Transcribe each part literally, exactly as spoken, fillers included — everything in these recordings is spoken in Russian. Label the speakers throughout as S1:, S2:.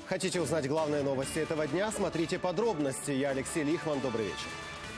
S1: Хотите узнать главные новости этого дня? Смотрите подробности. Я Алексей Лихман. Добрый вечер.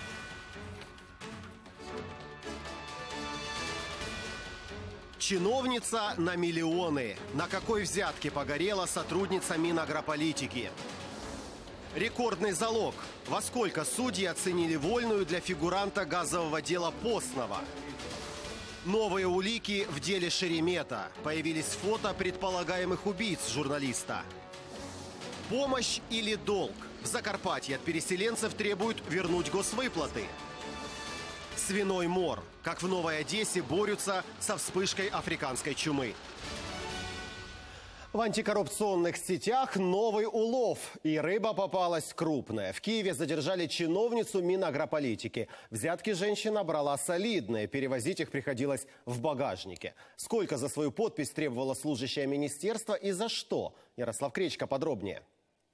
S1: Чиновница на миллионы. На какой взятке погорела сотрудница Минагрополитики? Рекордный залог. Во сколько судьи оценили вольную для фигуранта газового дела Постного? Новые улики в деле Шеремета. Появились фото предполагаемых убийц журналиста. Помощь или долг? В Закарпатье от переселенцев требуют вернуть госвыплаты. Свиной мор. Как в Новой Одессе борются со вспышкой африканской чумы. В антикоррупционных сетях новый улов. И рыба попалась крупная. В Киеве задержали чиновницу Минагрополитики. Взятки женщина брала солидные. Перевозить их приходилось в багажнике. Сколько за свою подпись требовала служащая министерства и за что? Ярослав Кречко подробнее.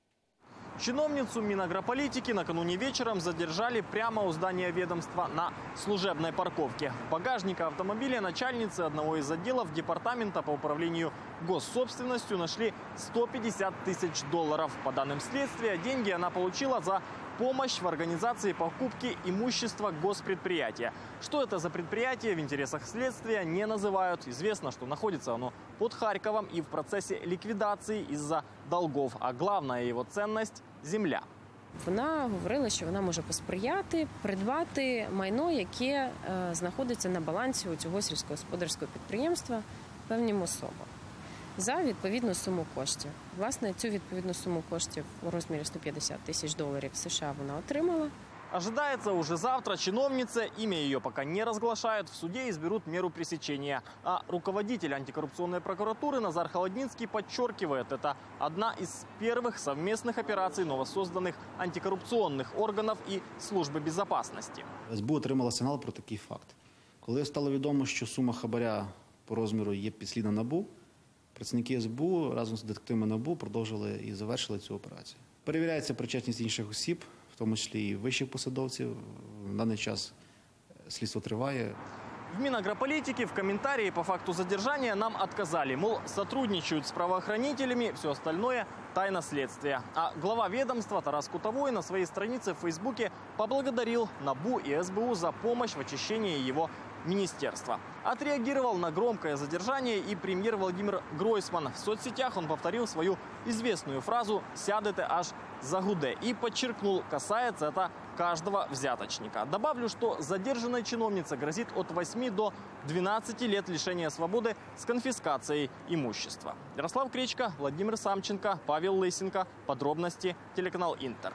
S2: Чиновницу Минагрополитики накануне вечером задержали прямо у здания ведомства на служебной парковке. В багажнике автомобиля начальницы одного из отделов департамента по управлению госсобственностью нашли сто пятьдесят тысяч долларов. По данным следствия, деньги она получила за помощь в организации покупки имущества госпредприятия. Что это за предприятие, в интересах следствия не называют. Известно, что находится оно под Харьковом и в процессе ликвидации из-за долгов. А главная его ценность – земля.
S3: Вона говорила, що вона може посприяти, придбати майно, яке е, знаходиться на балансі у цього сільськогосподарського підприємства певним особам за відповідну суму коштів. Власне, цю відповідну суму коштів у розмірі сто п'ятдесят тисяч доларів США вона отримала.
S2: Ожидается уже завтра чиновница, имя ее пока не разглашают, в суде изберут меру пресечения. А руководитель антикоррупционной прокуратуры Назар Холодницкий подчеркивает, это одна из первых совместных операций новосозданных антикоррупционных органов и службы безопасности.
S4: ес бе у отримала сигнал про такий факт. Коли стало відомо, що сума хабаря по розміру є підслідна НАБУ, працівники ес бе у разом з детективами НАБУ продовжили і завершили цю операцію. Перевіряється причетність інших осіб, в тому числі і вищих посадовців. На даний час слідство триває.
S2: В Минагрополитике в комментарии по факту задержания нам отказали. Мол, сотрудничают с правоохранителями, все остальное – тайна следствия. А глава ведомства Тарас Кутовой на своей странице в Фейсбуке поблагодарил НАБУ и эс бэ у за помощь в очищении его министерства. Отреагировал на громкое задержание и премьер Володимир Гройсман. В соцсетях он повторил свою известную фразу «сядете аж загуде» и подчеркнул, касается это каждого взяточника. Добавлю, что задержанной чиновнице грозит от восьми до двенадцати лет лишения свободы с конфискацией имущества. Ярослав Кречко, Владимир Самченко, Павел Лысенко. Подробности, телеканал Интер.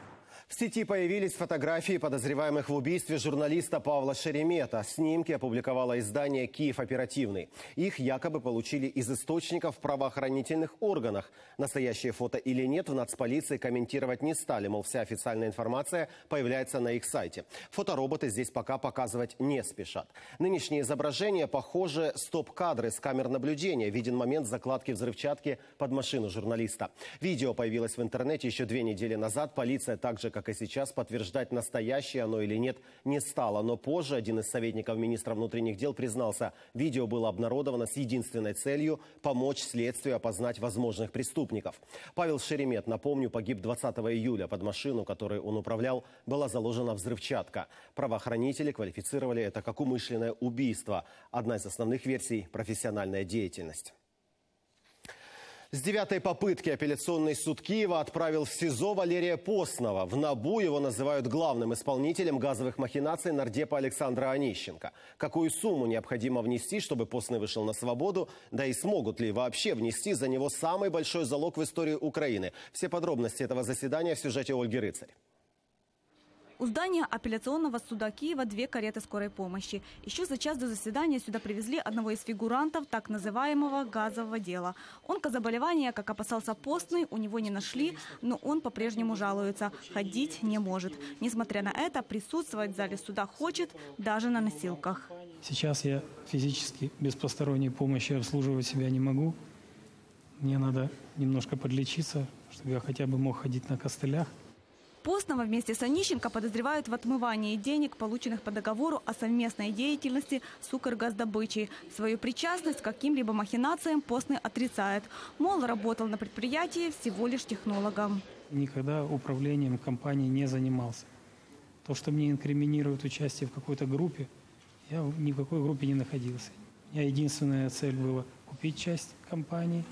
S1: В сети появились фотографии подозреваемых в убийстве журналиста Павла Шеремета. Снимки опубликовало издание «Киев Оперативный». Их якобы получили из источников в правоохранительных органах. Настоящее фото или нет, в нацполиции комментировать не стали. Мол, вся официальная информация появляется на их сайте. Фотороботы здесь пока показывать не спешат. Нынешние изображения похожи стоп-кадры с камер наблюдения. Виден момент закладки взрывчатки под машину журналиста. Видео появилось в интернете еще две недели назад. Полиция также, как и сейчас, подтверждать, настоящее оно или нет, не стало. Но позже один из советников министра внутренних дел признался, видео было обнародовано с единственной целью – помочь следствию опознать возможных преступников. Павел Шеремет, напомню, погиб двадцатого июля. Под машину, которой он управлял, была заложена взрывчатка. Правоохранители квалифицировали это как умышленное убийство. Одна из основных версий – профессиональная деятельность. С девятой попытки апелляционный суд Киева отправил в СИЗО Валерия Постного. В НАБУ его называют главным исполнителем газовых махинаций нардепа Александра Онищенко. Какую сумму необходимо внести, чтобы Постный вышел на свободу? Да и смогут ли вообще внести за него самый большой залог в истории Украины? Все подробности этого заседания в сюжете Ольги Рыцарь.
S5: У здания апелляционного суда Киева две кареты скорой помощи. Еще за час до заседания сюда привезли одного из фигурантов так называемого газового дела. Онкозаболевание, как опасался Постный, у него не нашли, но он по-прежнему жалуется. Ходить не может. Несмотря на это, присутствовать в зале суда хочет даже на носилках.
S6: Сейчас я физически без посторонней помощи обслуживать себя не могу. Мне надо немножко подлечиться, чтобы я хотя бы мог ходить на костылях.
S5: Постного вместе с Онищенко подозревают в отмывании денег, полученных по договору о совместной деятельности с Укргаздобычей. Свою причастность к каким-либо махинациям Постный отрицает. Мол, работал на предприятии всего лишь технологом.
S6: Никогда управлением компании не занимался. То, что мне инкриминируют участие в какой-то группе, я ни в какой группе не находился. У меня единственная цель была купить часть компании.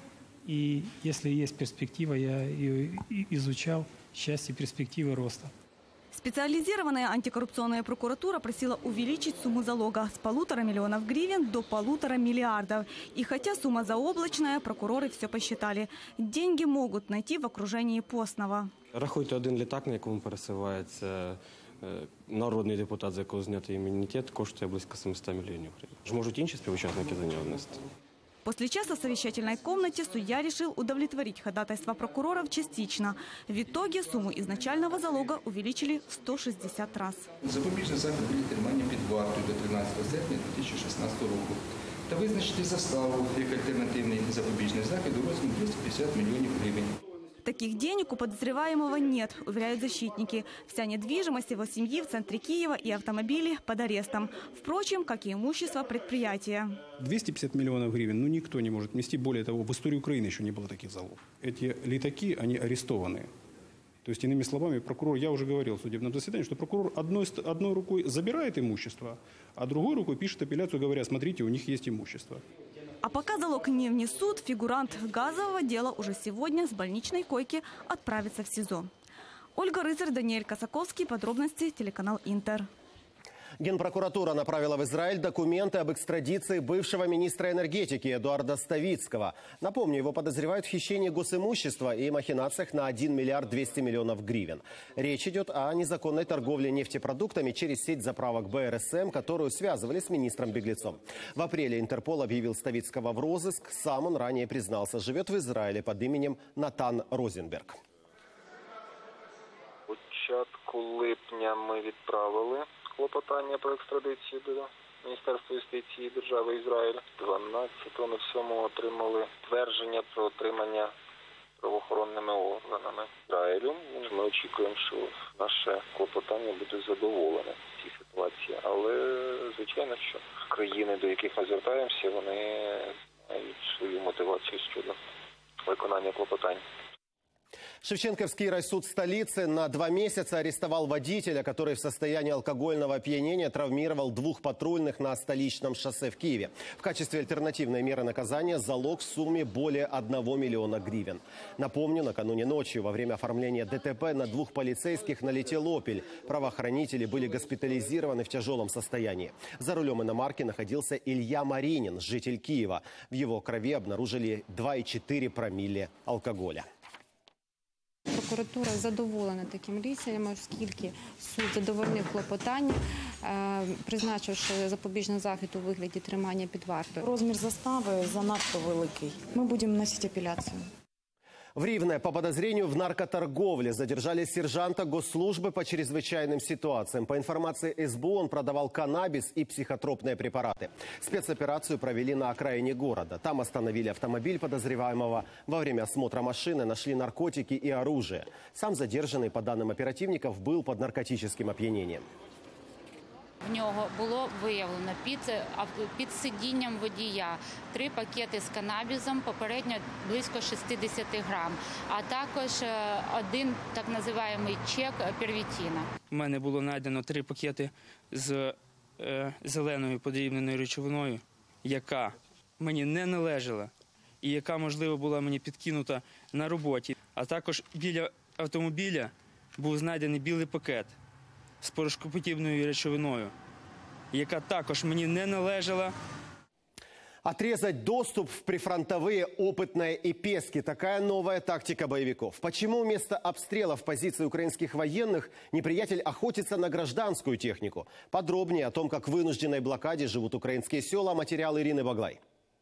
S6: И если есть перспектива, я ее изучал, счастье, перспективы роста.
S5: Специализированная антикоррупционная прокуратура просила увеличить сумму залога с полутора миллионов гривен до полутора миллиардов. И хотя сумма заоблачная, прокуроры все посчитали. Деньги могут найти в окружении Постного.
S7: Рахуйте один літак, на якому пересувається народний депутат, за якого знятий імунітет, коштує близько семисот мільйонів гривень. Можуть інші співучасники за нього внести.
S5: После часа в совещательной комнате судья решил удовлетворить ходатайство прокуроров частично. В итоге сумму изначального залога увеличили в сто шестьдесят раз.
S8: Запобіжний захід буде тримання під вартою до тринадцятого серпня дві тисячі шістнадцятого року. Та визначити заставу як альтернативний запобіжний захід у розмірі двісті п'ятдесят мільйонів гривень.
S5: Таких денег у подозреваемого нет, уверяют защитники. Вся недвижимость его семьи в центре Киева и автомобили под арестом. Впрочем, как и имущество предприятия.
S9: двести пятьдесят миллионов гривен, ну никто не может внести. Более того, в истории Украины еще не было таких залогов. Эти летаки, они арестованные. То есть, иными словами, прокурор, я уже говорил в судебном заседании, что прокурор одной, одной рукой забирает имущество, а другой рукой пишет апелляцию, говоря, смотрите, у них есть имущество.
S5: А пока залог не внесут, фигурант газового дела уже сегодня с больничной койки отправится в СИЗО. Ольга Рыцарь, Даниэль Косаковский. Подробности телеканал Интер.
S1: Генпрокуратура направила в Израиль документы об экстрадиции бывшего министра энергетики Эдуарда Ставицкого. Напомню, его подозревают в хищении госимущества и махинациях на один миллиард двести миллионов гривен. Речь идет о незаконной торговле нефтепродуктами через сеть заправок Бэ Эр Эс Эм, которую связывали с министром-беглецом. В апреле Интерпол объявил Ставицкого в розыск. Сам он ранее признался, живет в Израиле под именем Натан Розенберг.
S10: Початку липня ми відправили клопотання про екстрадицію до Міністерства юстиції держави Ізраїль. дванадцятого ми всьому отримали твердження про отримання правоохоронними органами Ізраїлю. Ми очікуємо, що наше клопотання буде задоволене в цій ситуації. Але, звичайно, що країни, до яких ми звертаємося, вони мають свою мотивацію щодо виконання клопотань.
S1: Шевченковский райсуд столицы на два месяца арестовал водителя, который в состоянии алкогольного опьянения травмировал двух патрульных на столичном шоссе в Киеве. В качестве альтернативной меры наказания залог в сумме более одного миллиона гривен. Напомню, накануне ночью во время оформления Дэ Тэ Пэ на двух полицейских налетел «Опель». Правоохранители были госпитализированы в тяжелом состоянии. За рулем иномарки находился Илья Маринин, житель Киева. В его крови обнаружили два и четыре промилле алкоголя.
S11: Прокуратура задоволена таким рішенням, оскільки суд задовольнив клопотання, призначивши запобіжний захід у вигляді тримання під вартою.
S12: Розмір застави занадто великий. Ми будемо вносити апеляцію.
S1: В Ривне по подозрению в наркоторговле задержали сержанта госслужбы по чрезвычайным ситуациям. По информации Эс Бэ У, он продавал каннабис и психотропные препараты. Спецоперацию провели на окраине города. Там остановили автомобиль подозреваемого. Во время осмотра машины нашли наркотики и оружие. Сам задержанный, по данным оперативников, был под наркотическим опьянением.
S13: В нього було виявлено під, під сидінням водія три пакети з канабісом, попередньо близько шістдесят грам, а також один так називаємий чек первітіна.
S14: У мене було знайдено три пакети з е, зеленою подрібненою речовиною, яка мені не належала і яка, можливо, була мені підкинута на роботі. А також біля автомобіля був знайдений білий пакет с порошкоподібною речовиною, яка також мені не належала.
S1: Отрезать доступ в прифронтовые опытные и пески – такая новая тактика боевиков. Почему вместо обстрелов позиций украинских военных неприятель охотится на гражданскую технику? Подробнее о том, как в вынужденной блокаде живут украинские села, материал Ирины Баглай.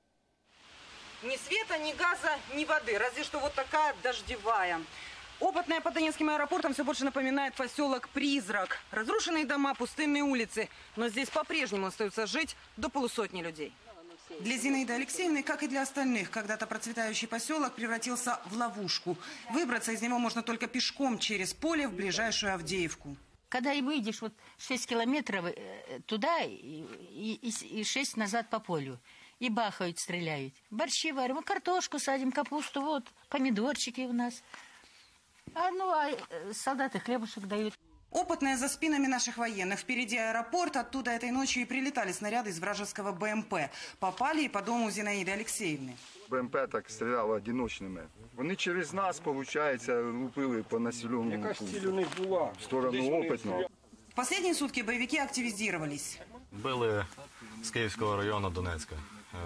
S15: Ни света, ни газа, ни воды, разве что вот такая дождевая. Опытная по Донецким аэропортам все больше напоминает поселок Призрак. Разрушенные дома, пустынные улицы. Но здесь по-прежнему остаются жить до полусотни людей. Для Зинаиды Алексеевны, как и для остальных, когда-то процветающий поселок превратился в ловушку. Выбраться из него можно только пешком через поле в ближайшую Авдеевку.
S16: Когда и выйдешь вот шесть километров туда и, и, и шесть назад по полю. И бахают, стреляют. Борщи варим, картошку садим, капусту, вот, помидорчики у нас. А ну, а солдаты хлебушек дают.
S15: Опытная за спинами наших военных. Впереди аэропорт, оттуда этой ночью и прилетали снаряды из вражеского БМП. Попали и по дому Зинаиды Алексеевны.
S17: БМП так стріляло одиночними. Вони через нас, виходить, лупили по населенному пункту. В сторону опитного.
S15: В последние сутки боевики активизировались.
S18: Били з Київського району Донецька.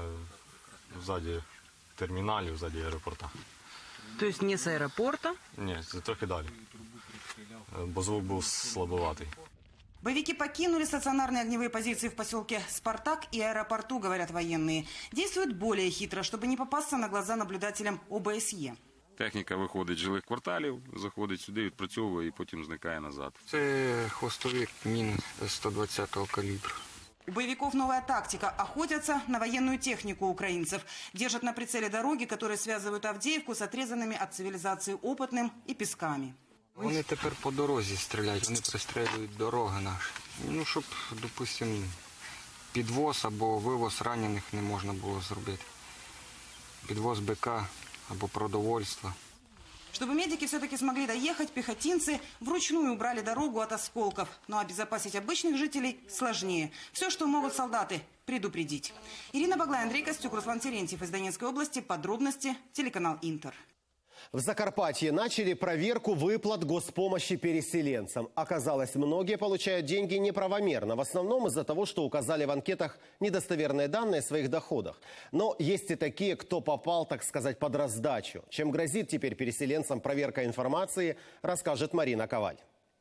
S18: Ззаді терміналів, ззаді аеропорта.
S15: Тобто не з аеропорта?
S18: Ні, це трохи далі. Бо звук був слабоватий.
S15: Боевики покинули стационарные огневые позиции в поселке Спартак и аэропорту, говорят военные. Действуют более хитро, чтобы не попасться на глаза наблюдателям ОБСЄ.
S19: Техніка виходить з жилих кварталів, заходить сюди, відпрацьовує і потім зникає назад.
S10: Це хвостовик мін сто двадцятого калібру.
S15: У боевиков новая тактика. Охотятся на военную технику украинцев. Держат на прицеле дороги, которые связывают Авдеевку с отрезанными от цивилизации Опытным и Песками.
S10: Вони тепер по дорозі стріляють, вони пристрілюють дороги наші. Ну, щоб, допустимо, підвоз або вивоз ранених не можна було зробити. Підвоз БК або продовольства.
S15: Чтобы медики все-таки смогли доехать, пехотинцы вручную убрали дорогу от осколков. Но обезопасить обычных жителей сложнее. Все, что могут солдаты, предупредить. Ирина Баглай, Андрей Костюк, Руслан Терентьев из Донецкой области. Подробности, телеканал Интер.
S1: В Закарпатье начали проверку выплат госпомощи переселенцам. Оказалось, многие получают деньги неправомерно. В основном из-за того, что указали в анкетах недостоверные данные о своих доходах. Но есть и такие, кто попал, так сказать, под раздачу. Чем грозит теперь переселенцам проверка информации, расскажет Марина Коваль.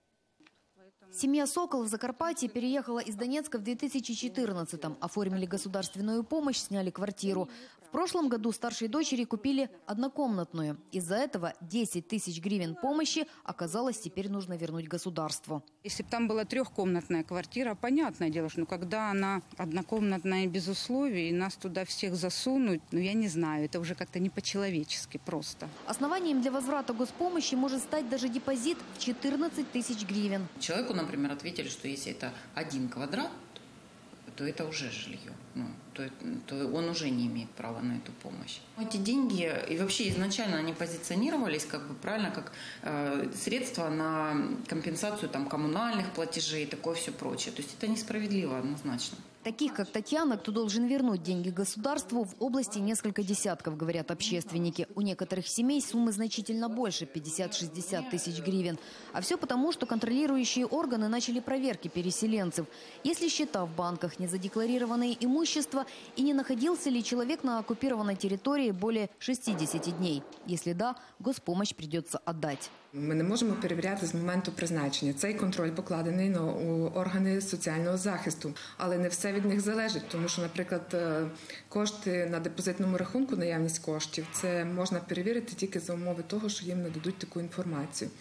S20: Семья «Сокол» в Закарпатье переехала из Донецка в две тысячи четырнадцатом. Оформили государственную помощь, сняли квартиру. В прошлом году старшей дочери купили однокомнатную. Из-за этого десять тысяч гривен помощи оказалось теперь нужно вернуть государству.
S21: Если бы там была трехкомнатная квартира, понятное дело, что когда она однокомнатная без условий, и нас туда всех засунуть, ну я не знаю, это уже как-то не по-человечески просто.
S20: Основанием для возврата госпомощи может стать даже депозит в четырнадцать тысяч гривен.
S22: Человеку, например, ответили, что если это один квадрат, то это уже жилье. Ну, то, то он уже не имеет права на эту помощь. Эти деньги, и вообще изначально они позиционировались как бы правильно, как э, средства на компенсацию там, коммунальных платежей и такое все прочее. То есть это несправедливо однозначно.
S20: Таких, как Татьяна, кто должен вернуть деньги государству, в области несколько десятков, говорят общественники. У некоторых семей суммы значительно больше – пятьдесят-шестьдесят тысяч гривен. А все потому, что контролирующие органы начали проверки переселенцев. Если счета в банках, незадекларированное имущество и не находился ли человек на оккупированной территории более шестидесяти дней. Если да, госпомощь придется отдать.
S23: Ми не можемо перевіряти з моменту призначення. Цей контроль покладений на органи соціального захисту. Але не все від них залежить, тому що, наприклад, кошти на депозитному рахунку, наявність коштів, це можна перевірити тільки за умови того, що їм нададуть таку інформацію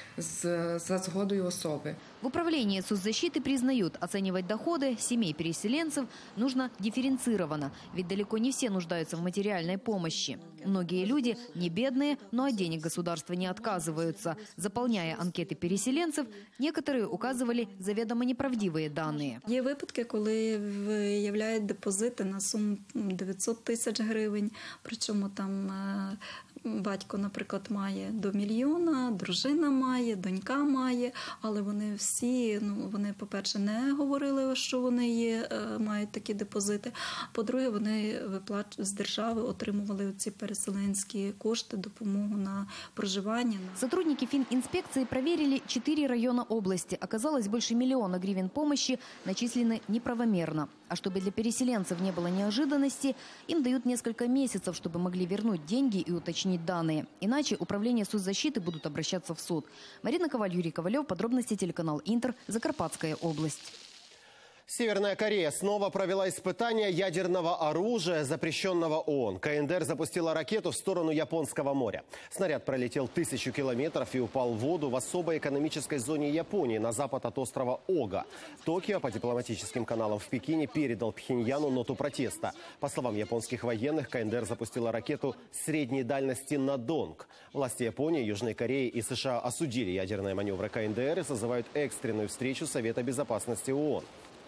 S23: за згодою особи.
S20: В управлении соцзащиты признают, оценивать доходы семей переселенцев нужно дифференцированно, ведь далеко не все нуждаются в материальной помощи. Многие люди не бедные, но от денег государства не отказываются. Заполняя анкеты переселенцев, некоторые указывали заведомо неправдивые данные.
S24: Є випадки, коли виявляють депозити на суму дев'ятсот тисяч гривень, причому там батько, наприклад, має до мільйона, дружина має, донька має, але вони всі, ну, вони, по-перше, не говорили, що вони є, мають такі депозити. По-друге, вони виплат з держави отримували ці переселенські кошти, допомогу на проживание.
S20: Сотрудники фининспекции проверили четыре района области. Оказалось, больше миллиона гривен помощи начислены неправомерно. А чтобы для переселенцев не было неожиданности, им дают несколько месяцев, чтобы могли вернуть деньги и уточнить данные. Иначе управление соцзащиты будут обращаться в суд. Марина Коваль, Юрий Ковалев. Подробности телеканал Интер. Закарпатская область.
S1: Северная Корея снова провела испытания ядерного оружия, запрещенного ООН. КНДР запустила ракету в сторону Японского моря. Снаряд пролетел тысячу километров и упал в воду в особой экономической зоне Японии на запад от острова Ога. Токио по дипломатическим каналам в Пекине передал Пхеньяну ноту протеста. По словам японских военных, КНДР запустила ракету средней дальности на Донг. Власти Японии, Южной Кореи и США осудили ядерные маневры КНДР и созывают экстренную встречу Совета безопасности ООН.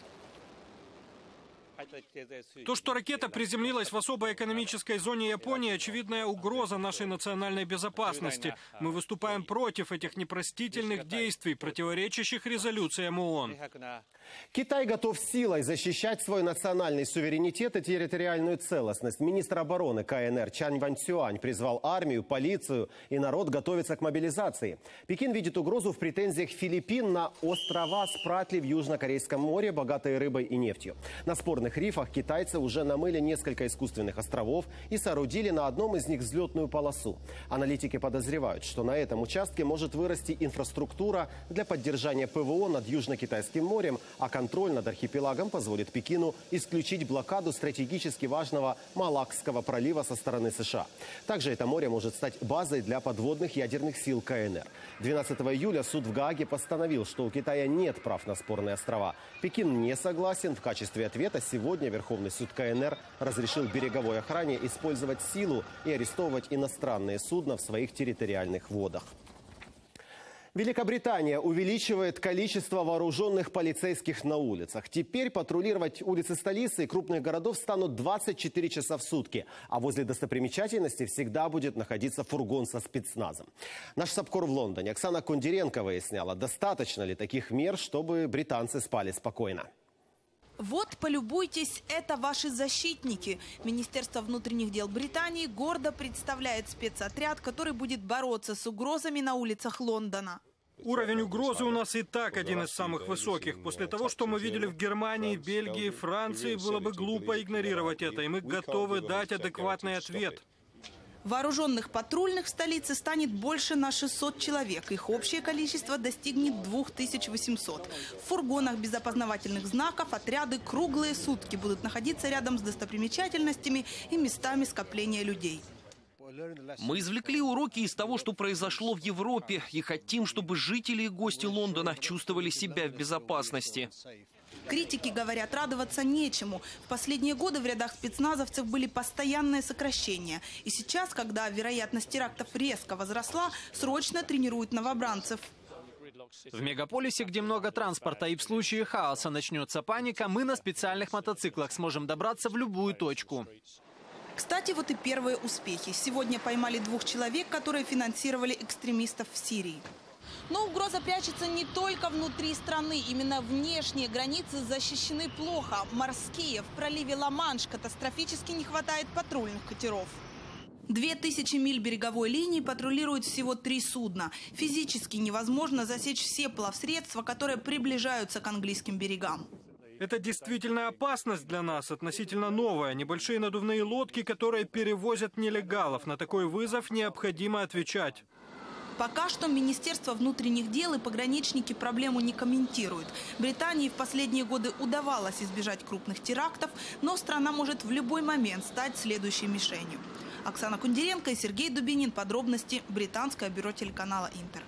S2: То, что ракета приземлилась в особой экономической зоне Японии, очевидная угроза нашей национальной безопасности. Мы выступаем против этих непростительных действий, противоречащих резолюциям ООН.
S1: Китай готов силой защищать свой национальный суверенитет и территориальную целостность. Министр обороны КНР Чан Вэньцюань призвал армию, полицию и народ готовиться к мобилизации. Пекин видит угрозу в претензиях Филиппин на острова Спратли в Южнокорейском море, богатые рыбой и нефтью. На спорных рифах китайцы уже намыли несколько искусственных островов и соорудили на одном из них взлетную полосу. Аналитики подозревают, что на этом участке может вырасти инфраструктура для поддержания ПВО над Южно-Китайским морем, а контроль над архипелагом позволит Пекину исключить блокаду стратегически важного Малакского пролива со стороны США. Также это море может стать базой для подводных ядерных сил КНР. двенадцатого июля суд в Гааге постановил, что у Китая нет прав на спорные острова. Пекин не согласен. В качестве ответа сегодня Верховный суд КНР разрешил береговой охране использовать силу и арестовывать иностранные судна в своих территориальных водах. Великобритания увеличивает количество вооруженных полицейских на улицах. Теперь патрулировать улицы столицы и крупных городов станут двадцать четыре часа в сутки. А возле достопримечательностей всегда будет находиться фургон со спецназом. Наш САПКОР в Лондоне Оксана Кундеренко выясняла, достаточно ли таких мер, чтобы британцы спали спокойно.
S3: Вот, полюбуйтесь, это ваши защитники. Министерство внутренних дел Британии гордо представляет спецотряд, который будет бороться с угрозами на улицах Лондона.
S2: Уровень угрозы у нас и так один из самых высоких. После того, что мы видели в Германии, Бельгии, Франции, было бы глупо игнорировать это, и мы готовы дать адекватный ответ.
S3: Вооруженных патрульных в столице станет больше на шестьсот человек. Их общее количество достигнет двух тысяч восьмисот. В фургонах без опознавательных знаков отряды круглые сутки будут находиться рядом с достопримечательностями и местами скопления людей.
S4: Мы извлекли уроки из того, что произошло в Европе, и хотим, чтобы жители и гости Лондона чувствовали себя в безопасности.
S3: Критики говорят, радоваться нечему. В последние годы в рядах спецназовцев были постоянные сокращения. И сейчас, когда вероятность терактов резко возросла, срочно тренируют новобранцев.
S6: В мегаполисе, где много транспорта и в случае хаоса начнется паника, мы на специальных мотоциклах сможем добраться в любую точку.
S3: Кстати, вот и первые успехи. Сегодня поймали двух человек, которые финансировали экстремистов в Сирии. Но угроза прячется не только внутри страны. Именно внешние границы защищены плохо. Морские. В проливе Ла-Манш катастрофически не хватает патрульных катеров. Две тысячи миль береговой линии патрулируют всего три судна. Физически невозможно засечь все плавсредства, которые приближаются к английским берегам.
S2: Это действительно опасность для нас, относительно новая. Небольшие надувные лодки, которые перевозят нелегалов. На такой вызов необходимо отвечать.
S3: Пока что Министерство внутренних дел и пограничники проблему не комментируют. Британии в последние годы удавалось избежать крупных терактов, но страна может в любой момент стать следующей мишенью. Оксана Кундеренко и Сергей Дубинин. Подробности. Британское бюро телеканала «Интер».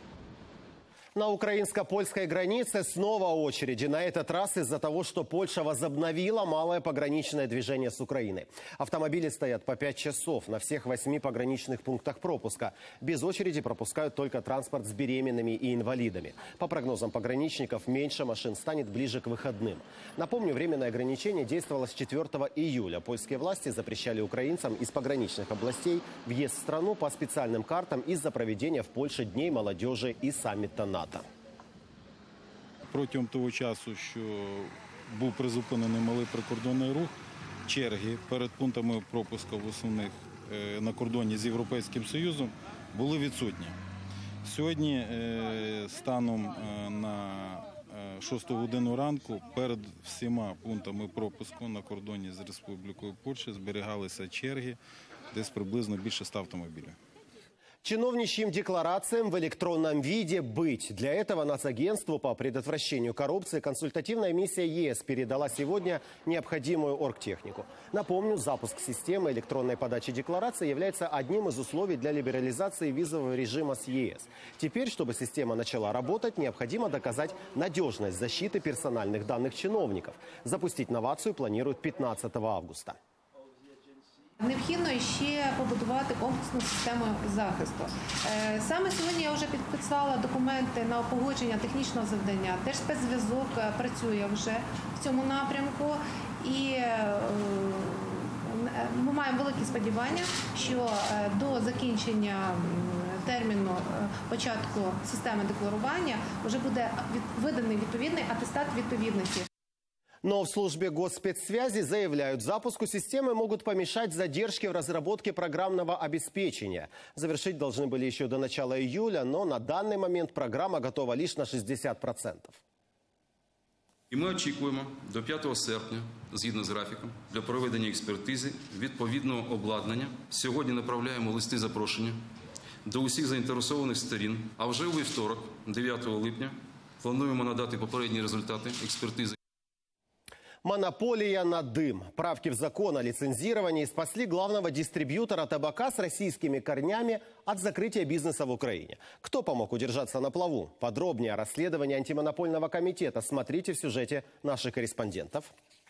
S1: На украинско-польской границе снова очереди. На этот раз из-за того, что Польша возобновила малое пограничное движение с Украиной. Автомобили стоят по пять часов на всех восьми пограничных пунктах пропуска. Без очереди пропускают только транспорт с беременными и инвалидами. По прогнозам пограничников, меньше машин станет ближе к выходным. Напомню, временное ограничение действовало с четвёртого июля. Польские власти запрещали украинцам из пограничных областей въезд в страну по специальным картам из-за проведения в Польше Дней молодежи и саммита НАТО.
S9: Протягом того часу, що був призупинений малий прикордонний рух, черги перед пунктами пропуску в основних на кордоні з Європейським Союзом були відсутні. Сьогодні станом на шосту годину ранку перед всіма пунктами пропуску на кордоні з Республікою Польща зберігалися черги десь приблизно більше ста автомобілів.
S1: Чиновничьим декларациям в электронном виде быть. Для этого Нацагентству по предотвращению коррупции консультативная миссия ЕС передала сегодня необходимую оргтехнику. Напомню, запуск системы электронной подачи деклараций является одним из условий для либерализации визового режима с ЕС. Теперь, чтобы система начала работать, необходимо доказать надежность защиты персональных данных чиновников. Запустить новацию планируют пятнадцатого августа.
S5: Необхідно ще побудувати комплексну систему захисту. Саме сьогодні я вже підписала документи на погодження технічного завдання. Держспецзв'язок працює вже в цьому напрямку. І ми маємо великі сподівання, що до закінчення терміну початку системи декларування вже буде виданий відповідний атестат відповідності.
S1: Но в службе госпецсвязи заявляют, запуску системы могут помешать задержки в разработке программного обеспечения. Завершить должны были еще до начала июля, но на данный момент программа готова лишь на шістдесят відсотків.
S7: І ми очікуємо до п'ятого серпня, згідно з графіком, для проведення експертизи відповідного обладнання. Сьогодні направляємо листи запрошення до усіх заінтересованих сторін, а вже у вівторок, дев'ятого липня, плануємо надати попередні результати експертизи.
S1: Монополия на дым. Правки в закон о лицензировании спасли главного дистрибьютора табака с российскими корнями от закрытия бизнеса в Украине. Кто помог удержаться на плаву? Подробнее о расследовании антимонопольного комитета смотрите в сюжете наших корреспондентов.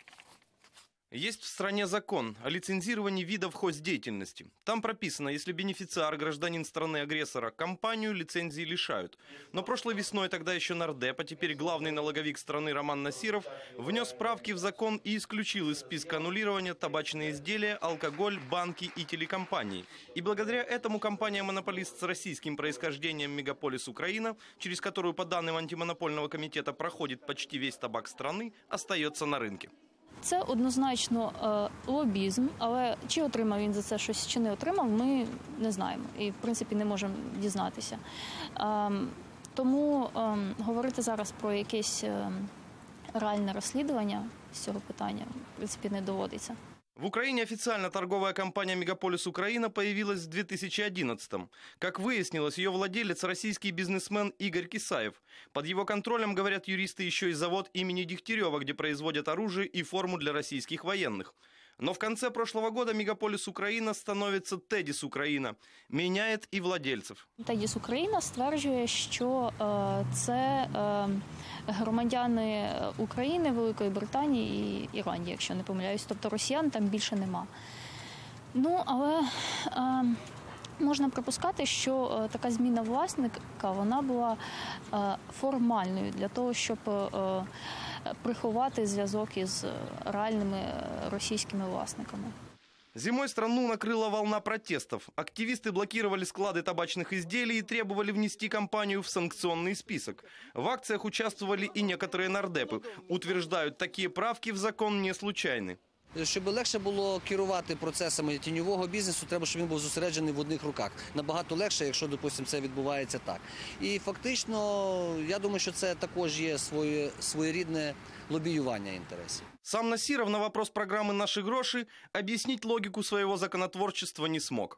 S4: Есть в стране закон о лицензировании видов хоздеятельности. Там прописано, если бенефициар, гражданин страны-агрессора, компанию лицензии лишают. Но прошлой весной тогда еще нардеп, а теперь главный налоговик страны Роман Насиров, внес правки в закон и исключил из списка аннулирования табачные изделия, алкоголь, банки и телекомпании. И благодаря этому компания-монополист с российским происхождением «Мегаполис Украина», через которую, по данным антимонопольного комитета, проходит почти весь табак страны, остается на рынке.
S8: Це однозначно е, лобізм, але чи отримав він за це щось, чи не отримав, ми не знаємо і, в принципі, не можемо дізнатися. Е, тому е, говорити зараз про якесь е, реальне розслідування з цього питання, в принципі, не доводиться.
S4: В Украине официально торговая компания «Мегаполис Украина» появилась в две тысячи одиннадцатом. Как выяснилось, ее владелец – российский бизнесмен Игорь Кисаев. Под его контролем, говорят юристы, еще и завод имени Дегтярева, где производят оружие и форму для российских военных. Но в конце прошлого года «Мегаполис Украина» становится «Тедис Украина». Меняет и владельцев.
S8: «Тедис Украина» стверджує, що е, це е, громадяни України, Великої Британії і Ірландії, якщо не помиляюсь. Тобто росіян там більше нема. Ну, але е, можна припускати, що е, така зміна власника, вона була е, формальною для того, щоб е, приховати зв'язок із реальними російськими власниками.
S4: Зимой страну накрыла волна протестов. Активисты блокировали склады табачных изделий и требовали внести компанию в санкционный список. В акциях участвовали и некоторые нардепы. Утверждают, такие правки в закон не случайны.
S11: Щоб легше було керувати процесами тіньового бізнесу, треба, щоб він був зосереджений в одних руках. Набагато легше, якщо, допустимо, це відбувається так. І фактично, я думаю, що це також є своє, своєрідне лобіювання інтересів.
S4: Сам Насиров на вопрос программы «Наши гроши» объяснить логику своего законотворчества не смог.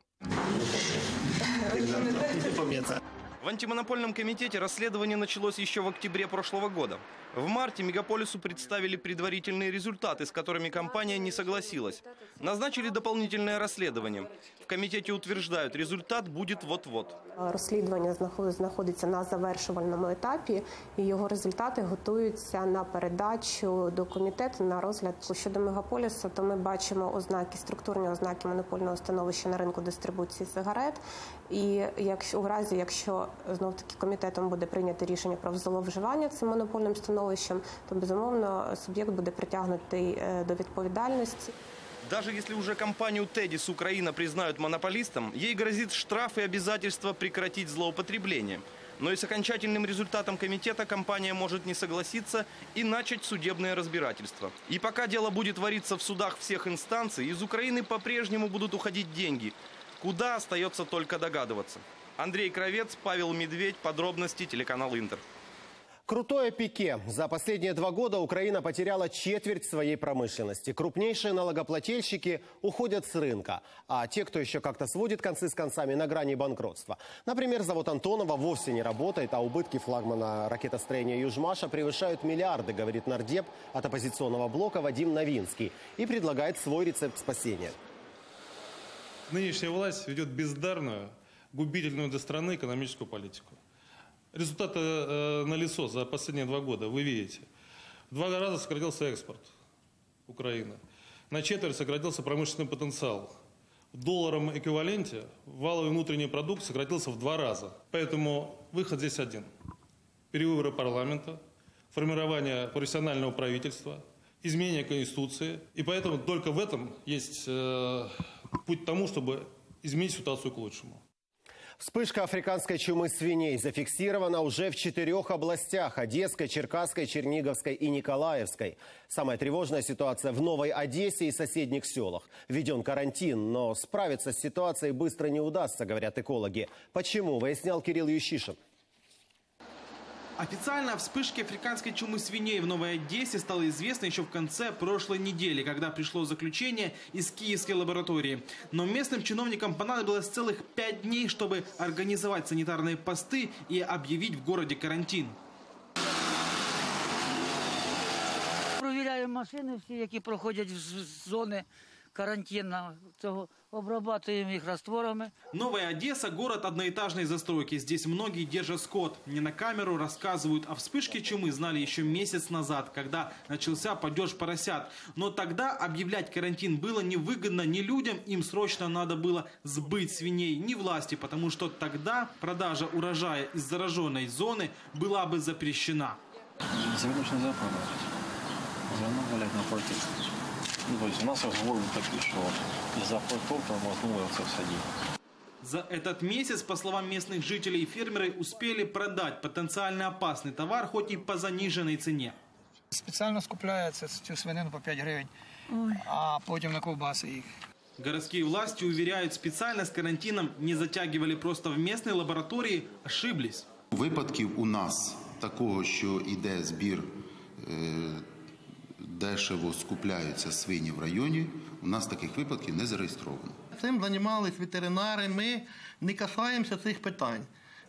S4: В антимонопольном комитете расследование началось еще в октябре прошлого года. В марте «Мегаполису» представили предварительные результаты, с которыми компания не согласилась. Назначили дополнительное расследование. В комитете утверждают, результат будет вот-вот.
S25: Розслідування знаходиться на завершувальному етапі, і його результати готуються на передачу до комітету на розгляд. Щодо «Мегаполісу», то ми бачимо ознаки, структурні ознаки монопольного становища на ринку дистрибуції сигарет. І якщо, у разі, якщо знов-таки комітетом буде прийнято рішення про зловживання цим монопольним становищем, то, безумовно, суб'єкт буде притягнутий до відповідальності.
S4: Даже если уже компанию «Тедис Украина» признают монополистом, ей грозит штраф и обязательство прекратить злоупотребление. Но и с окончательным результатом комитета компания может не согласиться и начать судебное разбирательство. И пока дело будет вариться в судах всех инстанций, из Украины по-прежнему будут уходить деньги. Куда, остается только догадываться. Андрей Кравец, Павел Медведь. Подробности, телеканал «Интер».
S1: Крутое пике. За последние два года Украина потеряла четверть своей промышленности. Крупнейшие налогоплательщики уходят с рынка, а те, кто еще как-то сводит концы с концами, на грани банкротства. Например, завод Антонова вовсе не работает, а убытки флагмана ракетостроения «Южмаша» превышают миллиарды, говорит нардеп от оппозиционного блока Вадим Новинский и предлагает свой рецепт спасения.
S12: Нынешняя власть ведет бездарную, губительную для страны экономическую политику. Результаты э, налицо за последние два года, вы видите. В два раза сократился экспорт Украины. На четверть сократился промышленный потенциал. В долларовом эквиваленте валовый внутренний продукт сократился в два раза. Поэтому выход здесь один. Перевыборы парламента, формирование профессионального правительства, изменение Конституции. И поэтому только в этом есть э, путь к тому, чтобы изменить ситуацию к лучшему.
S1: Вспышка африканской чумы свиней зафиксирована уже в четырех областях – Одесской, Черкасской, Черниговской и Николаевской. Самая тревожная ситуация в Новой Одессе и соседних селах. Введен карантин, но справиться с ситуацией быстро не удастся, говорят экологи. Почему, выяснял Кирилл Ющишин.
S13: Официально о вспышке африканской чумы свиней в Новой Одессе стало известно еще в конце прошлой недели, когда пришло заключение из киевской лаборатории. Но местным чиновникам понадобилось целых пять дней, чтобы организовать санитарные посты и объявить в городе карантин.
S14: Провіряємо машини всі, які проходять в зони карантина, цього обрабатываем их растворами.
S13: Новая Одесса – город одноэтажной застройки. Здесь многие держат скот. Не на камеру рассказывают о вспышке чумы знали еще месяц назад, когда начался падеж поросят. Но тогда объявлять карантин было невыгодно ни людям, им срочно надо было сбыть свиней, ни власти, потому что тогда продажа урожая из зараженной зоны была бы запрещена.
S18: Заведомо нельзя продавать. Зерно валять на порте. Ну, то есть у нас разговор был такой, что из-за портов возможно всадить.
S13: За этот месяц, по словам местных жителей, фермеры успели продать потенциально опасный товар, хоть и по заниженной цене.
S16: Специально скупляется цю свинину по пять гривен, Ой. а потом на ковбасы их.
S13: Городские власти уверяют, специально с карантином не затягивали, просто в местной лаборатории ошиблись.
S17: Випадків у нас такого, що йде збір, е дешево скупляються свині в районі, у нас таких випадків не зареєстровано.
S26: Цим займалися ветеринари, ми не касаємося цих питань.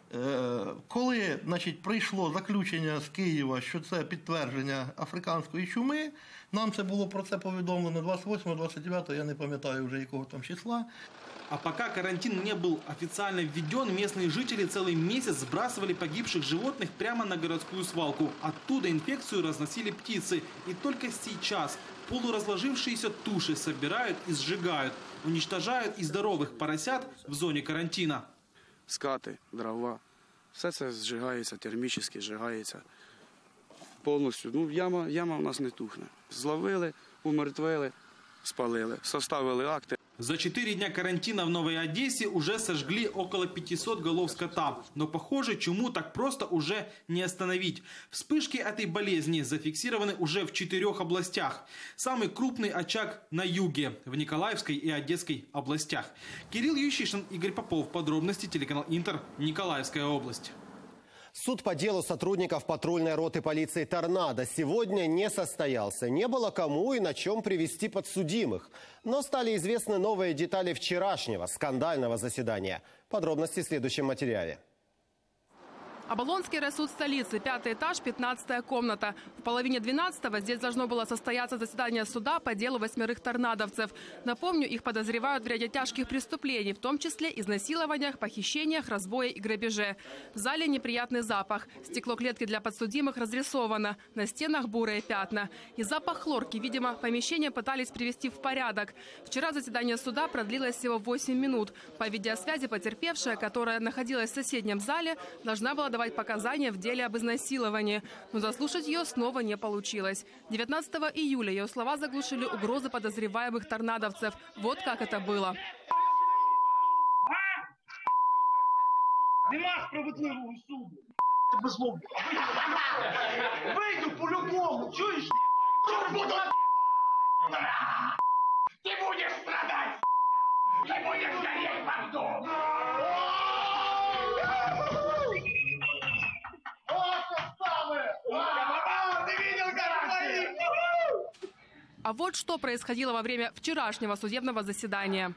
S26: Коли, значить, прийшло заключення з Києва, що це підтвердження африканської чуми, нам це було про це повідомлено двадцять восьмого двадцять дев'ятого, я не пам'ятаю вже якого там числа.
S13: А пока карантин не был официально введен, местные жители целый месяц сбрасывали погибших животных прямо на городскую свалку. Оттуда инфекцию разносили птицы. И только сейчас полуразложившиеся туши собирают и сжигают. Уничтожают и здоровых поросят в зоне карантина.
S27: Скати, дрова. Все це зжигається, термічно зжигається. Повністю. Ну, яма, яма у нас не тухне. Зловили, умертвили, спалили, составили акти.
S13: За четыре дня карантина в Новой Одессе уже сожгли около пятисот голов скота. Но, похоже, чуму так просто уже не остановить. Вспышки этой болезни зафиксированы уже в четырех областях. Самый крупный очаг на юге, в Николаевской и Одесской областях. Кирилл Ющишин, Игорь Попов. Подробности, телеканал Интер, Николаевская область.
S1: Суд по делу сотрудников патрульной роты полиции «Торнадо» сегодня не состоялся. Не было кому и на чем привести подсудимых. Но стали известны новые детали вчерашнего скандального заседания. Подробности в следующем материале.
S28: Оболонский райсуд столицы, пятый этаж, пятнадцатая комната. В половине двенадцатого здесь должно было состояться заседание суда по делу восьмерых торнадовцев. Напомню, их подозревают в ряде тяжких преступлений, в том числе изнасилованиях, похищениях, разбое и грабеже. В зале неприятный запах. Стекло клетки для подсудимых разрисовано. На стенах бурые пятна. И запах хлорки. Видимо, помещение пытались привести в порядок. Вчера заседание суда продлилось всего восемь минут. По видеосвязи потерпевшая, которая находилась в соседнем зале, должна была давать показания в деле об изнасиловании. Но заслушать ее снова не получилось. девятнадцатого июля ее слова заглушили угрозы подозреваемых торнадовцев. Вот как это было.
S29: Нема справедливого суду. Вийду по-любому, чуєш? Ты будешь страдать! Ты будешь гореть в аду! Вот это самое!
S28: А вот что происходило во время вчерашнего судебного заседания.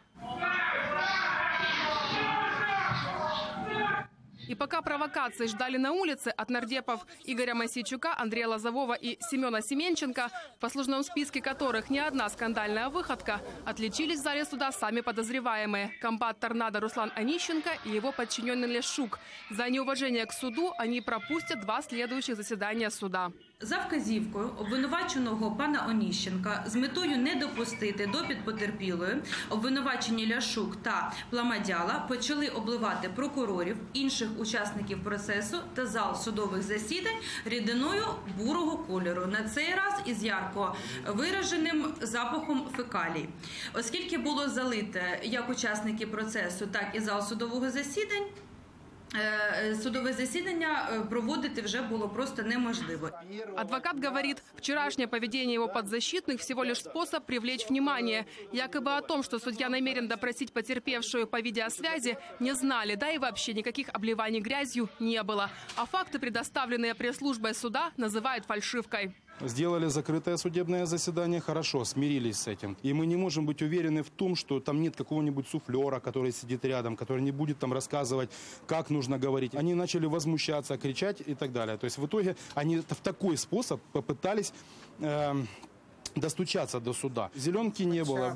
S28: И пока провокации ждали на улице, от нардепов Игоря Мосейчука, Андрея Лозового и Семена Семенченко, в послужном списке которых не одна скандальная выходка, отличились в зале суда сами подозреваемые – комбат «Торнадо» Руслан Онищенко и его подчиненный Ляшук. За неуважение к суду они пропустят два следующих заседания суда.
S6: За вказівкою обвинуваченого пана Оніщенка з метою не допустити допит потерпілої, обвинувачені Ляшук та Пламадяла почали обливати прокурорів, інших учасників процесу та зал судових засідань рідиною бурого кольору, на цей раз із ярко вираженим запахом фекалій. Оскільки було залите як учасники процесу, так і зал судового засідань, судовое заседание проводить уже было просто неможливо.
S28: Адвокат говорит, вчерашнее поведение его подзащитных всего лишь способ привлечь внимание. Якобы о том, что судья намерен допросить потерпевшую по видеосвязи, не знали, да и вообще никаких обливаний грязью не было. А факты, предоставленные пресс-службой суда, называют фальшивкой.
S9: Сделали закрытое судебное заседание, хорошо, смирились с этим. И мы не можем быть уверены в том, что там нет какого-нибудь суфлера, который сидит рядом, который не будет там рассказывать, как нужно говорить. Они начали возмущаться, кричать и так далее. То есть в итоге они в такой способ попытались э, достучаться до суда. Зеленки не было.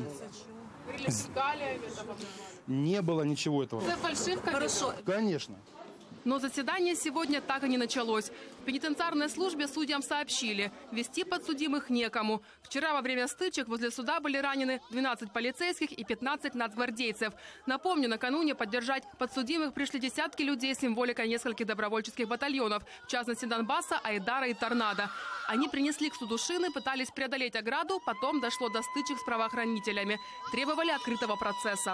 S9: Не было ничего этого.
S28: Это фальшивка? Хорошо.
S9: Конечно.
S28: Но заседание сегодня так и не началось. В пенитенциарной службе судьям сообщили, вести подсудимых некому. Вчера во время стычек возле суда были ранены двенадцать полицейских и пятнадцать нацгвардейцев. Напомню, накануне поддержать подсудимых пришли десятки людей с символикой нескольких добровольческих батальонов, в частности Донбасса, Айдара и Торнадо. Они принесли к суду шины, пытались преодолеть ограду, потом дошло до стычек с правоохранителями. Требовали открытого процесса.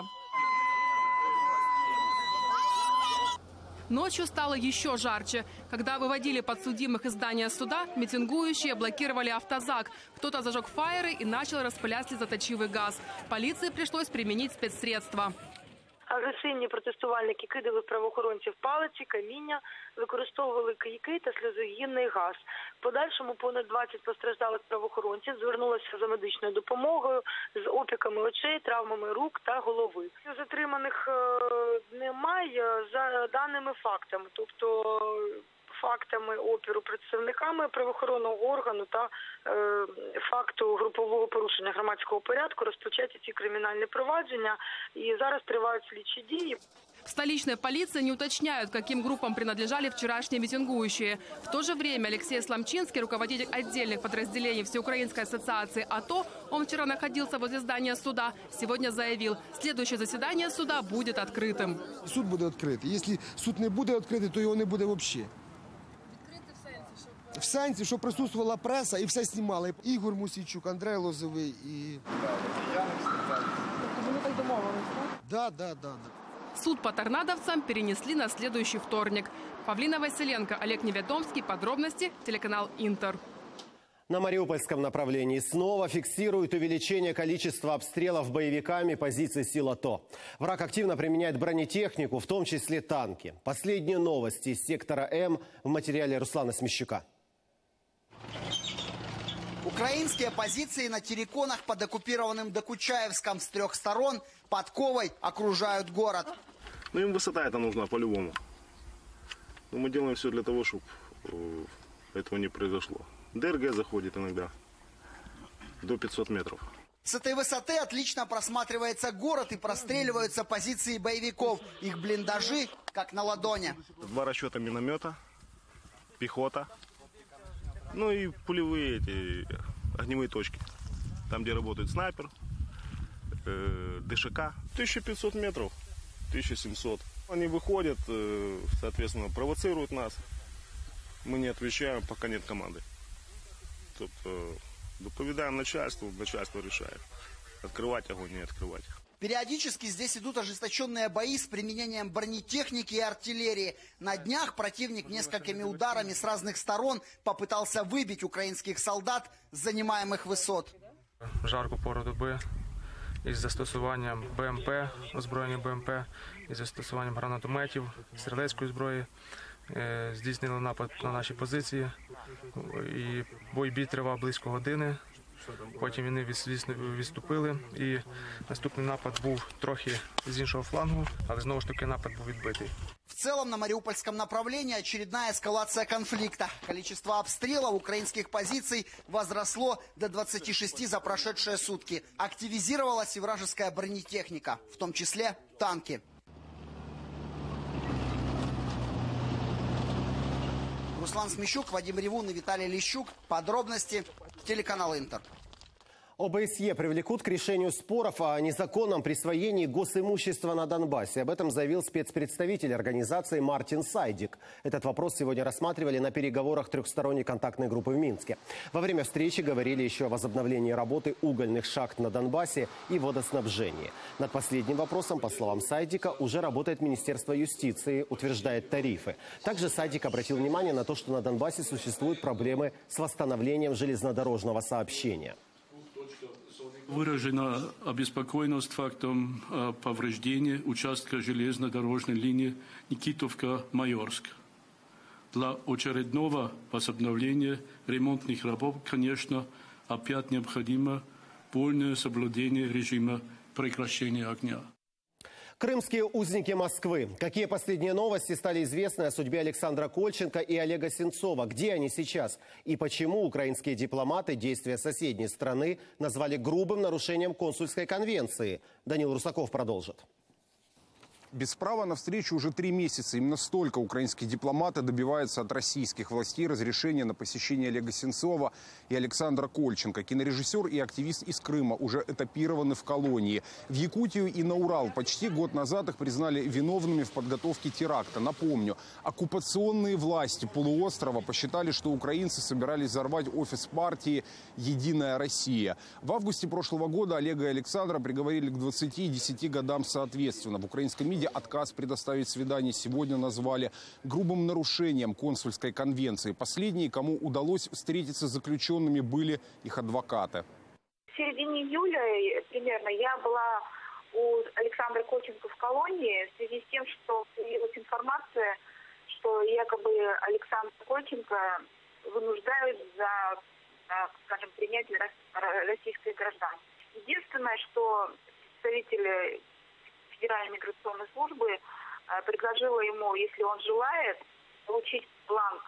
S28: Ночью стало еще жарче. Когда выводили подсудимых из здания суда, митингующие блокировали автозак. Кто-то зажег фаеры и начал распылять слезоточивый газ. Полиции пришлось применить спецсредства.
S10: Агресивні протестувальники кидали в правоохоронців палиці, каміння, використовували кийки та сльозогінний газ. В подальшому понад двадцять постраждалих правоохоронців звернулося за медичною допомогою з опіками очей, травмами рук та голови. Затриманих немає за даними фактами, тобто фактами опіру представниками правоохоронного органу та е, факту групового порушення громадського порядку розпочаті ці кримінальні провадження, і зараз тривають слідчі дії.
S28: В столичной полиции не уточняют, каким группам принадлежали вчерашние митингующие. В то же время Алексей Сломчинский, руководитель отдельных подразделений Всеукраинской ассоциации АТО, он вчера находился возле здания суда, сегодня заявил, следующее заседание суда будет открытым.
S15: Суд будет открыт. Если суд не будет открытый, то его не будет вообще. В сенсі, що присутствувала преса і все знімали. Ігор Мосійчук, Андрей Лозовий і...
S28: Вони так домовились, так?
S15: Да, да, да, да.
S28: Суд по торнадовцам перенесли на следующий вторник. Павлина Василенко, Олег Неведомский. Подробности телеканал Интер.
S1: На Мариупольском направлении снова фиксируют увеличение количества обстрелов боевиками позиций сил АТО. Враг активно применяет бронетехнику, в том числе танки. Последние новости из сектора М в материале Руслана Смещука.
S19: Украинские позиции на терриконах под оккупированным Докучаевском с трех сторон подковой окружают город.
S20: Ну им высота это нужна по-любому. Но мы делаем все для того, чтобы этого не произошло. ДРГ заходит иногда до пятисот метров.
S19: С этой высоты отлично просматривается город и простреливаются позиции боевиков. Их блиндажи как на ладони.
S20: Два расчета миномета, пехота. Ну и пулевые эти огневые точки. Там, где работает снайпер, э, ДШК. тысяча пятьсот метров, тысяча семьсот. Они выходят, э, соответственно, провоцируют нас. Мы не отвечаем, пока нет команды. Тобто, доповедаем начальству, начальство решает, открывать огонь, не открывать.
S19: Периодически здесь идут ожесточенные бои с применением бронетехники и артиллерии. На днях противник несколькими ударами с разных сторон попытался выбить украинских солдат с занимаемых высот.
S21: Жарку пору доби із застосуванням БМП, озброєння БМП, із застосуванням гранатометів, стрілецької зброї. Здійснили напад на наші позиції. І бой бій тривав близько години. Потім вони відступили, і наступний напад був трохи з іншого флангу, але знову ж таки напад був відбитий.
S19: В целом на Мариупольском направлении очередная эскалация конфликта. Количество обстрелов украинских позиций возросло до двадцати шести за прошедшие сутки. Активизировалась и вражеская бронетехника, в том числе танки. Руслан Смещук, Вадим Ревун и Виталий Лещук. Подробности. Телеканал Интер.
S1: ОБСЕ привлекут к решению споров о незаконном присвоении госимущества на Донбассе. Об этом заявил спецпредставитель организации Мартин Сайдик. Этот вопрос сегодня рассматривали на переговорах трехсторонней контактной группы в Минске. Во время встречи говорили еще о возобновлении работы угольных шахт на Донбассе и водоснабжении. Над последним вопросом, по словам Сайдика, уже работает Министерство юстиции, утверждает тарифы. Также Сайдик обратил внимание на то, что на Донбассе существуют проблемы с восстановлением железнодорожного сообщения.
S2: Выражена обеспокоенность фактом повреждения участка железнодорожной линии Никитовка-Майорск. Для очередного возобновления ремонтных работ, конечно, опять необходимо полное соблюдение режима прекращения огня.
S1: Крымские узники Москвы. Какие последние новости стали известны о судьбе Александра Кольченко и Олега Сенцова? Где они сейчас? И почему украинские дипломаты действия соседней страны назвали грубым нарушением консульской конвенции? Данил Русаков продолжит.
S3: Без права на встречу уже три месяца. Именно столько украинские дипломаты добиваются от российских властей разрешения на посещение Олега Сенцова и Александра Кольченко. Кинорежиссер и активист из Крыма уже этапированы в колонии. В Якутию и на Урал почти год назад их признали виновными в подготовке теракта. Напомню, оккупационные власти полуострова посчитали, что украинцы собирались взорвать офис партии «Единая Россия». В августе прошлого года Олега и Александра приговорили к двадцати и десяти годам соответственно. В украинском МИДе отказ предоставить свидание сегодня назвали грубым нарушением консульской конвенции. Последние, кому удалось встретиться с заключенными, были их адвокаты.
S5: В середине июля примерно я была у Александра Кольченко в колонии в связи с тем, что появилась информация, что якобы Александра Кольченко вынуждают за, скажем, принятие российской гражданства. Единственное, что представители Федеральной миграционной службы предложила ему, если он желает, получить бланк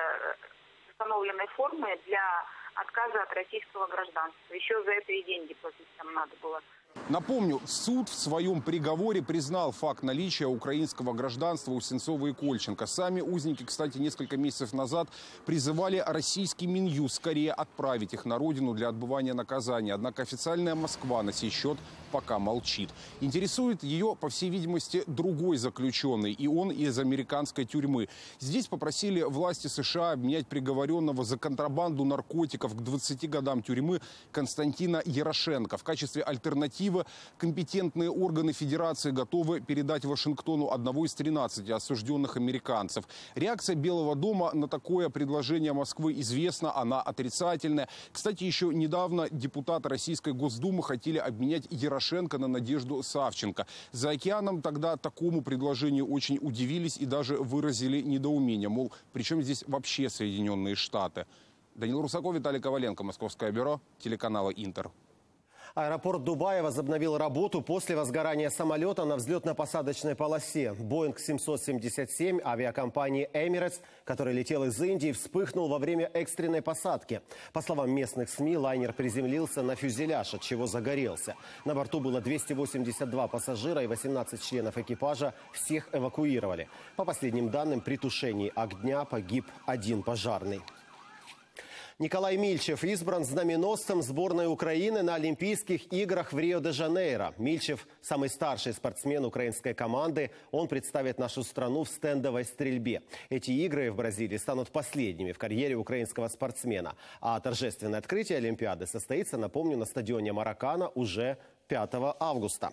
S5: установленной формы для отказа от российского гражданства. Еще за это и деньги платить там надо было.
S3: Напомню, суд в своем приговоре признал факт наличия украинского гражданства у Сенцова и Кольченко. Сами узники, кстати, несколько месяцев назад призывали российский Минюст скорее отправить их на родину для отбывания наказания. Однако официальная Москва на сей счет пока молчит. Интересует ее, по всей видимости, другой заключенный, и он из американской тюрьмы. Здесь попросили власти США обменять приговоренного за контрабанду наркотиков к двадцати годам тюрьмы Константина Ярошенко. В качестве альтернативы компетентные органы Федерации готовы передать Вашингтону одного из тринадцати осужденных американцев. Реакция Белого дома на такое предложение Москвы известна, она отрицательная. Кстати, еще недавно депутаты Российской Госдумы хотели обменять Ярошенко на Надежду Савченко. За океаном тогда такому предложению очень удивились и даже выразили недоумение. Мол, при чем здесь вообще Соединенные Штаты? Данил Русаков, Виталий Коваленко, Московское бюро, телеканала Интер.
S1: Аэропорт Дубая возобновил работу после возгорания самолета на взлетно-посадочной полосе. Боинг семьсот семьдесят семь авиакомпании Emirates, который летел из Индии, вспыхнул во время экстренной посадки. По словам местных СМИ, лайнер приземлился на фюзеляж, от чего загорелся. На борту было двести восемьдесят два пассажира и восемнадцать членов экипажа. Всех эвакуировали. По последним данным, при тушении огня погиб один пожарный. Николай Мильчев избран знаменосцем сборной Украины на Олимпийских играх в Рио-де-Жанейро. Мильчев – самый старший спортсмен украинской команды. Он представит нашу страну в стендовой стрельбе. Эти игры в Бразилии станут последними в карьере украинского спортсмена. А торжественное открытие Олимпиады состоится, напомню, на стадионе Маракана уже пятого августа.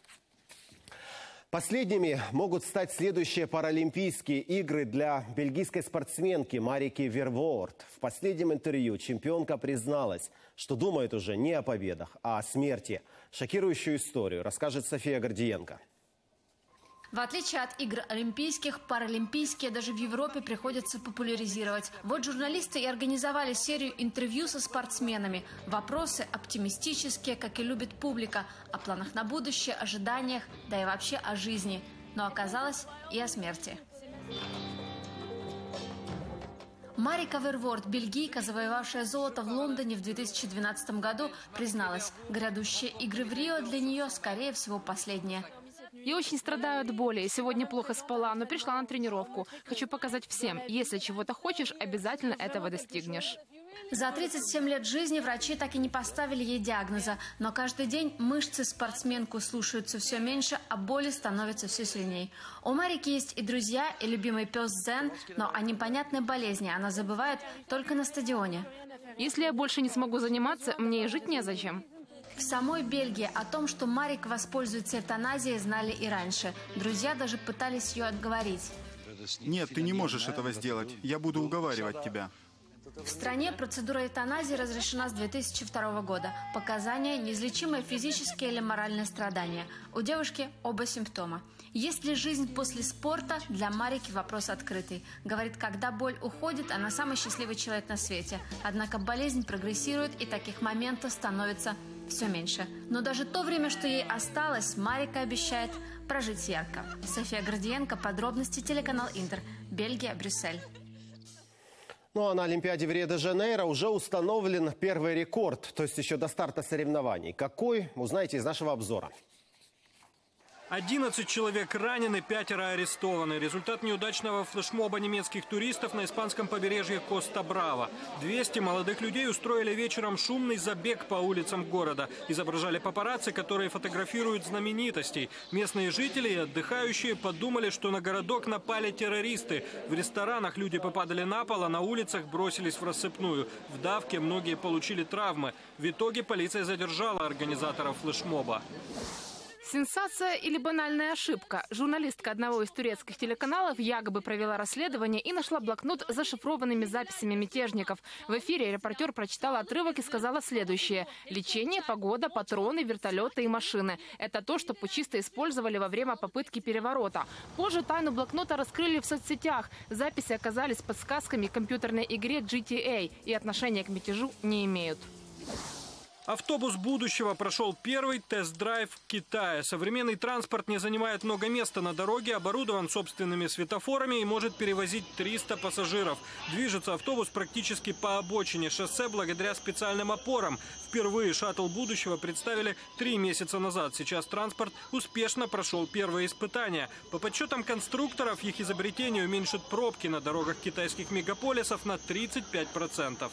S1: Последними могут стать следующие Паралимпийские игры для бельгийской спортсменки Марики Вервоорт. В последнем интервью чемпионка призналась, что думает уже не о победах, а о смерти. Шокирующую историю расскажет София Гордиенко.
S4: В отличие от игр олимпийских, паралимпийские даже в Европе приходится популяризировать. Вот журналисты и организовали серию интервью со спортсменами. Вопросы оптимистические, как и любит публика, о планах на будущее, ожиданиях, да и вообще о жизни. Но оказалось и о смерти. Марика Верворд, бельгийка, завоевавшая золото в Лондоне в две тысячи двенадцатом году, призналась, грядущие игры в Рио для нее, скорее всего, последние.
S28: Я очень страдаю от боли. Сегодня плохо спала, но пришла на тренировку. Хочу показать всем, если чего-то хочешь, обязательно этого достигнешь.
S4: За тридцать семь лет жизни врачи так и не поставили ей диагноза. Но каждый день мышцы спортсменку слушаются все меньше, а боли становятся все сильнее. У Марики есть и друзья, и любимый пес Зен, но о непонятной болезни она забывает только на стадионе.
S28: Если я больше не смогу заниматься, мне и жить незачем.
S4: В самой Бельгии о том, что Марик воспользуется эвтаназией, знали и раньше. Друзья даже пытались ее отговорить.
S7: Нет, ты не можешь этого сделать. Я буду уговаривать тебя.
S4: В стране процедура эвтаназии разрешена с две тысячи второго года. Показания – неизлечимые физические или моральные страдания. У девушки оба симптома. Есть ли жизнь после спорта? Для Марики вопрос открытый. Говорит, когда боль уходит, она самый счастливый человек на свете. Однако болезнь прогрессирует, и таких моментов становится все меньше. Но даже то время, что ей осталось, Марика обещает прожить ярко. София Гордиенко, подробности, телеканал Интер, Бельгия, Брюссель.
S1: Ну а на Олимпиаде в Рио-де-Жанейро уже установлен первый рекорд, то есть еще до старта соревнований. Какой, узнаете из нашего обзора.
S8: одиннадцать человек ранены, пятеро арестованы. Результат неудачного флешмоба немецких туристов на испанском побережье Коста-Браво. двести молодых людей устроили вечером шумный забег по улицам города. Изображали папарацци, которые фотографируют знаменитостей. Местные жители и отдыхающие подумали, что на городок напали террористы. В ресторанах люди попадали на пол, а на улицах бросились в рассыпную. В давке многие получили травмы. В итоге полиция задержала организаторов флешмоба.
S28: Сенсация или банальная ошибка? Журналистка одного из турецких телеканалов якобы провела расследование и нашла блокнот с зашифрованными записями мятежников. В эфире репортер прочитала отрывок и сказала следующее. Лечение, погода, патроны, вертолеты и машины. Это то, что путчисты использовали во время попытки переворота. Позже тайну блокнота раскрыли в соцсетях. Записи оказались подсказками компьютерной игре джи ти эй и отношения к мятежу не имеют.
S8: Автобус будущего прошел первый тест-драйв в Китае. Современный транспорт не занимает много места на дороге, оборудован собственными светофорами и может перевозить триста пассажиров. Движется автобус практически по обочине шоссе благодаря специальным опорам. Впервые шаттл будущего представили три месяца назад. Сейчас транспорт успешно прошел первые испытания. По подсчетам конструкторов, их изобретение уменьшит пробки на дорогах китайских мегаполисов на тридцать пять процентов.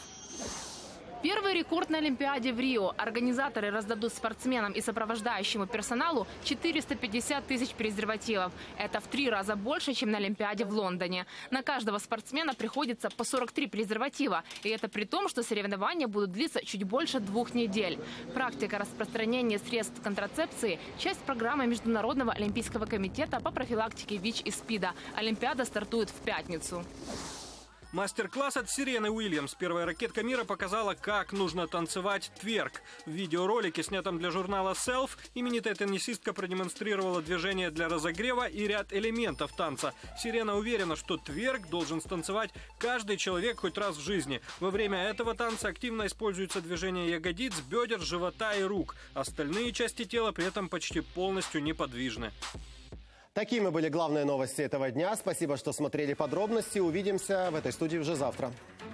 S28: Первый рекорд на Олимпиаде в Рио. Организаторы раздадут спортсменам и сопровождающему персоналу четыреста пятьдесят тысяч презервативов. Это в три раза больше, чем на Олимпиаде в Лондоне. На каждого спортсмена приходится по сорок три презерватива. И это при том, что соревнования будут длиться чуть больше двух недель. Практика распространения средств контрацепции – часть программы Международного олимпийского комитета по профилактике ВИЧ и СПИДа. Олимпиада стартует в пятницу.
S8: Мастер-класс от Сирены Уильямс. Первая ракетка мира показала, как нужно танцевать тверк. В видеоролике, снятом для журнала Self, именитая теннисистка продемонстрировала движение для разогрева и ряд элементов танца. Сирена уверена, что тверк должен станцевать каждый человек хоть раз в жизни. Во время этого танца активно используются движения ягодиц, бедер, живота и рук. Остальные части тела при этом почти полностью неподвижны.
S1: Такими были главные новости этого дня. Спасибо, что смотрели подробности. Увидимся в этой студии уже завтра.